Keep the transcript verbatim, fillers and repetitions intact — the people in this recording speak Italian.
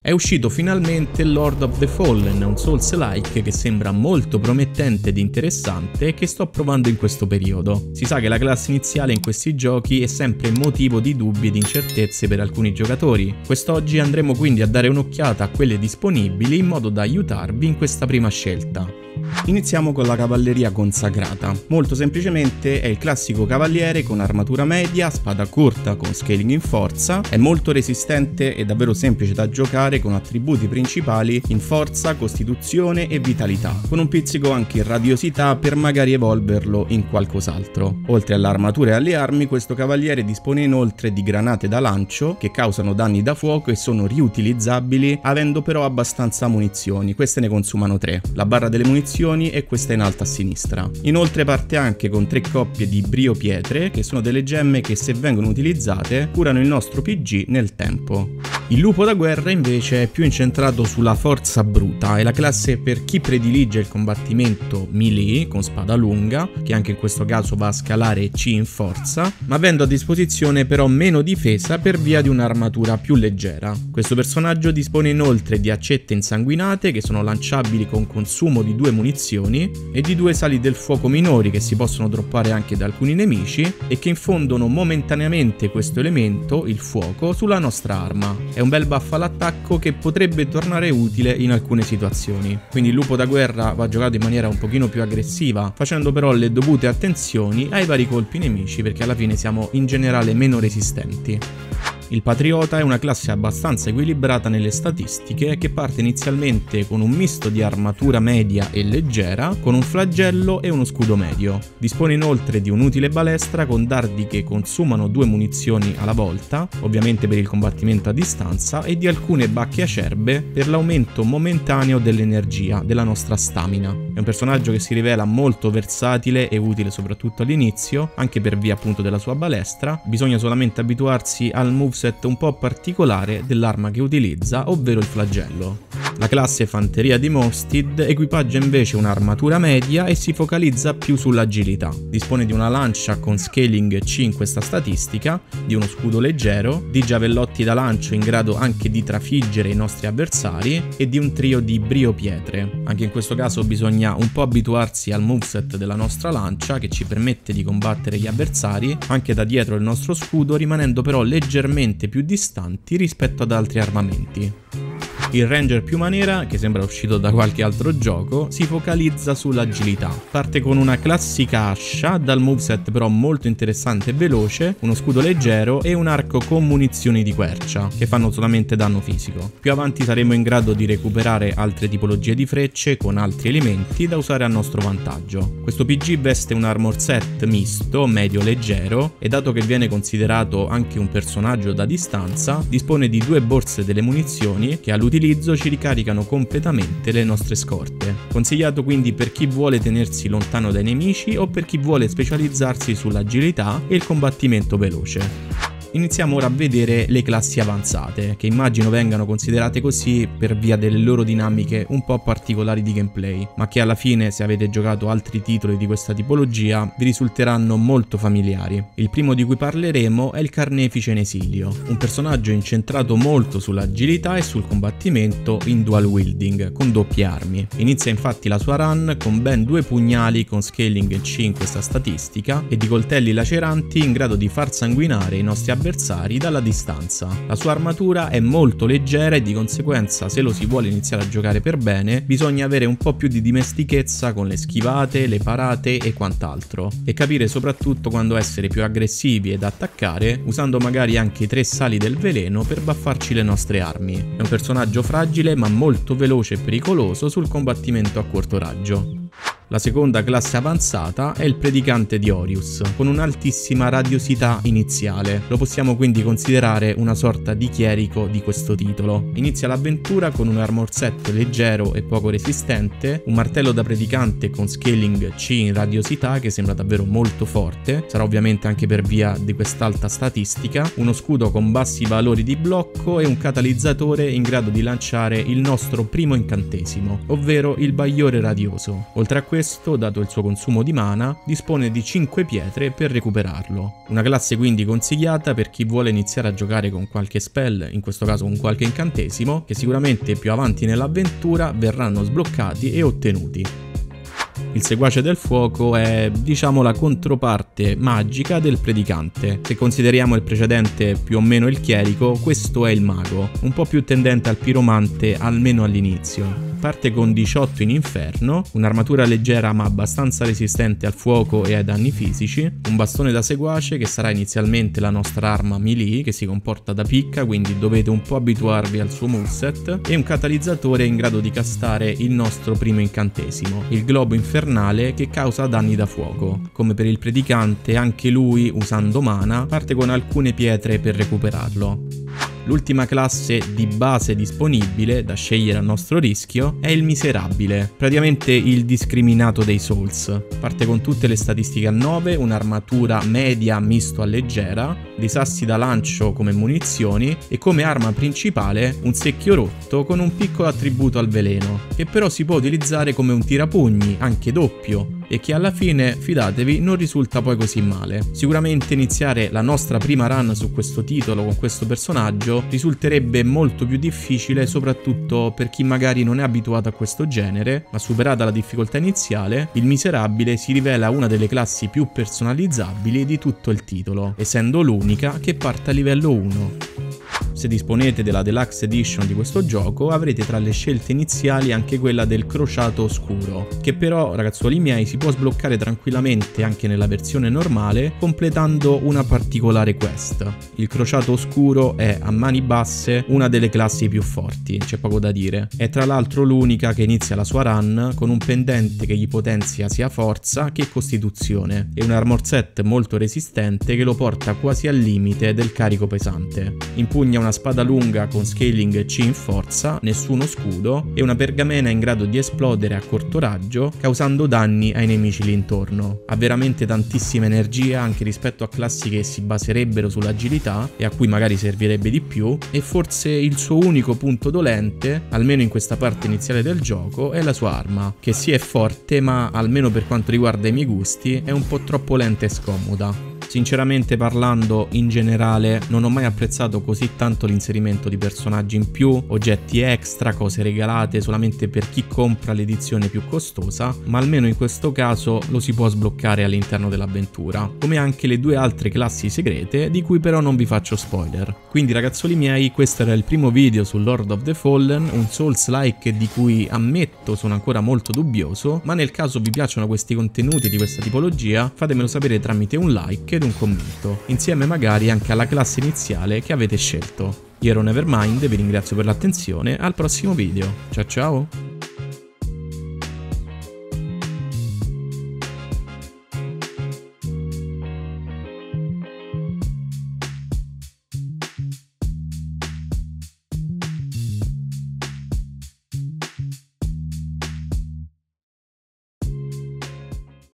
È uscito finalmente Lord of the Fallen, un Souls-like che sembra molto promettente ed interessante e che sto provando in questo periodo. Si sa che la classe iniziale in questi giochi è sempre motivo di dubbi ed incertezze per alcuni giocatori. Quest'oggi andremo quindi a dare un'occhiata a quelle disponibili in modo da aiutarvi in questa prima scelta. Iniziamo con la cavalleria consacrata. Molto semplicemente è il classico cavaliere con armatura media, spada corta con scaling in forza, è molto resistente e davvero semplice da giocare con attributi principali in forza, costituzione e vitalità, con un pizzico anche in radiosità per magari evolverlo in qualcos'altro. Oltre all'armatura e alle armi, questo cavaliere dispone inoltre di granate da lancio che causano danni da fuoco e sono riutilizzabili, avendo però abbastanza munizioni. Queste ne consumano tre. La barra delle munizioni e questa in alto a sinistra. Inoltre parte anche con tre coppie di brio pietre, che sono delle gemme che, se vengono utilizzate, curano il nostro P G nel tempo. Il lupo da guerra invece è più incentrato sulla forza bruta, è la classe per chi predilige il combattimento melee con spada lunga, che anche in questo caso va a scalare C in forza, ma avendo a disposizione però meno difesa per via di un'armatura più leggera. Questo personaggio dispone inoltre di accette insanguinate che sono lanciabili con consumo di due munizioni e di due sali del fuoco minori che si possono droppare anche da alcuni nemici e che infondono momentaneamente questo elemento, il fuoco, sulla nostra arma. È un bel buff all'attacco che potrebbe tornare utile in alcune situazioni. Quindi il lupo da guerra va giocato in maniera un pochino più aggressiva, facendo però le dovute attenzioni ai vari colpi nemici, perché alla fine siamo in generale meno resistenti. Il patriota è una classe abbastanza equilibrata nelle statistiche che parte inizialmente con un misto di armatura media e leggera, con un flagello e uno scudo medio. Dispone inoltre di un'utile balestra con dardi che consumano due munizioni alla volta, ovviamente per il combattimento a distanza, e di alcune bacche acerbe per l'aumento momentaneo dell'energia, della nostra stamina. È un personaggio che si rivela molto versatile e utile soprattutto all'inizio, anche per via appunto della sua balestra. Bisogna solamente abituarsi al moveset un po' particolare dell'arma che utilizza, ovvero il flagello. La classe fanteria di Mosted equipaggia invece un'armatura media e si focalizza più sull'agilità. Dispone di una lancia con scaling C in questa statistica, di uno scudo leggero, di giavellotti da lancio in grado anche di trafiggere i nostri avversari e di un trio di brio pietre. Anche in questo caso bisogna un po' abituarsi al moveset della nostra lancia, che ci permette di combattere gli avversari anche da dietro il nostro scudo, rimanendo però leggermente più distanti rispetto ad altri armamenti. Il Ranger Piuma Nera, che sembra uscito da qualche altro gioco, si focalizza sull'agilità. Parte con una classica ascia, dal moveset però molto interessante e veloce, uno scudo leggero e un arco con munizioni di quercia, che fanno solamente danno fisico. Più avanti saremo in grado di recuperare altre tipologie di frecce con altri elementi da usare a nostro vantaggio. Questo P G veste un armor set misto, medio-leggero, e dato che viene considerato anche un personaggio da distanza, dispone di due borse delle munizioni che all'utilizzo ci ricaricano completamente le nostre scorte. Consigliato quindi per chi vuole tenersi lontano dai nemici o per chi vuole specializzarsi sull'agilità e il combattimento veloce. Iniziamo ora a vedere le classi avanzate, che immagino vengano considerate così per via delle loro dinamiche un po' particolari di gameplay, ma che alla fine, se avete giocato altri titoli di questa tipologia, vi risulteranno molto familiari. Il primo di cui parleremo è il Carnefice in Esilio, un personaggio incentrato molto sull'agilità e sul combattimento in dual wielding, con doppie armi. Inizia infatti la sua run con ben due pugnali con scaling C in questa statistica e di coltelli laceranti in grado di far sanguinare i nostri avversari avversari dalla distanza. La sua armatura è molto leggera e di conseguenza, se lo si vuole iniziare a giocare per bene, bisogna avere un po' più di dimestichezza con le schivate, le parate e quant'altro, e capire soprattutto quando essere più aggressivi ed attaccare, usando magari anche i tre sali del veleno per buffarci le nostre armi. È un personaggio fragile ma molto veloce e pericoloso sul combattimento a corto raggio. La seconda classe avanzata è il Predicante di Orius, con un'altissima radiosità iniziale. Lo possiamo quindi considerare una sorta di chierico di questo titolo. Inizia l'avventura con un armor set leggero e poco resistente, un martello da predicante con scaling C in radiosità che sembra davvero molto forte, sarà ovviamente anche per via di quest'alta statistica, uno scudo con bassi valori di blocco e un catalizzatore in grado di lanciare il nostro primo incantesimo, ovvero il Bagliore Radioso. Oltre a questo, dato il suo consumo di mana, dispone di cinque pietre per recuperarlo. Una classe quindi consigliata per chi vuole iniziare a giocare con qualche spell, in questo caso con qualche incantesimo, che sicuramente più avanti nell'avventura verranno sbloccati e ottenuti. Il seguace del fuoco è, diciamo, la controparte magica del predicante. Se consideriamo il precedente più o meno il chierico, questo è il mago, un po' più tendente al piromante almeno all'inizio. Parte con diciotto in inferno, un'armatura leggera ma abbastanza resistente al fuoco e ai danni fisici, un bastone da seguace che sarà inizialmente la nostra arma melee che si comporta da picca, quindi dovete un po' abituarvi al suo moveset, e un catalizzatore in grado di castare il nostro primo incantesimo, il globo infernale che causa danni da fuoco. Come per il predicante, anche lui, usando mana, parte con alcune pietre per recuperarlo. L'ultima classe di base disponibile, da scegliere a nostro rischio, è il miserabile, praticamente il discriminato dei Souls. Parte con tutte le statistiche a nove, un'armatura media misto a leggera, dei sassi da lancio come munizioni e come arma principale un secchio rotto con un piccolo attributo al veleno, che però si può utilizzare come un tirapugni, anche doppio, e che alla fine, fidatevi, non risulta poi così male. Sicuramente iniziare la nostra prima run su questo titolo con questo personaggio risulterebbe molto più difficile, soprattutto per chi magari non è abituato a questo genere, ma superata la difficoltà iniziale, il miserabile si rivela una delle classi più personalizzabili di tutto il titolo, essendo l'unica che parte a livello uno. Se disponete della Deluxe Edition di questo gioco avrete tra le scelte iniziali anche quella del crociato oscuro, che però, ragazzuoli miei, si può sbloccare tranquillamente anche nella versione normale completando una particolare quest. Il crociato oscuro è a mani basse una delle classi più forti, c'è poco da dire. È tra l'altro l'unica che inizia la sua run con un pendente che gli potenzia sia forza che costituzione e un armor set molto resistente che lo porta quasi al limite del carico pesante. Impugna una spada lunga con scaling C in forza, nessuno scudo e una pergamena in grado di esplodere a corto raggio causando danni ai nemici lì intorno. Ha veramente tantissima energia anche rispetto a classi che si baserebbero sull'agilità e a cui magari servirebbe di più, e forse il suo unico punto dolente, almeno in questa parte iniziale del gioco, è la sua arma, che sì è forte ma almeno per quanto riguarda i miei gusti è un po' troppo lenta e scomoda. Sinceramente parlando, in generale, non ho mai apprezzato così tanto l'inserimento di personaggi in più, oggetti extra, cose regalate solamente per chi compra l'edizione più costosa, ma almeno in questo caso lo si può sbloccare all'interno dell'avventura, come anche le due altre classi segrete di cui però non vi faccio spoiler. Quindi ragazzoli miei, questo era il primo video su Lord of the Fallen, un Souls-like di cui ammetto sono ancora molto dubbioso, ma nel caso vi piacciono questi contenuti di questa tipologia, fatemelo sapere tramite un like ed un commento, insieme magari anche alla classe iniziale che avete scelto. Io ero Nevermind, vi ringrazio per l'attenzione, al prossimo video, ciao ciao!